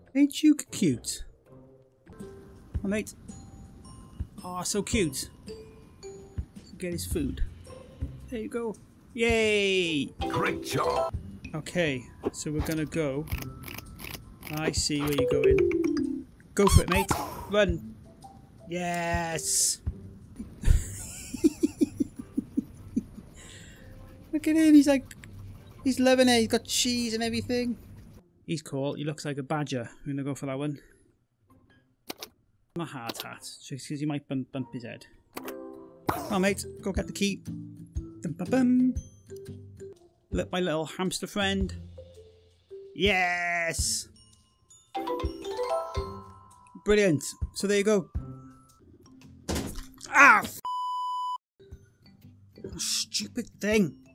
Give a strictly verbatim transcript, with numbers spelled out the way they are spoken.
Ain't you cute? Oh, mate. Oh, so cute. Get his food. There you go. Yay! Great job. Okay, so we're gonna go. I see where you're going. Go for it, mate. Run. Yes. Look at him. He's like, he's loving it. He's got cheese and everything. He's cool. He looks like a badger. We're gonna go for that one. My hard hat, just because he might bump, bump his head. Come on, mate. Go get the key. Dum, bum, bum. Look, my little hamster friend. Yes. Brilliant. So there you go. Ah! F stupid thing.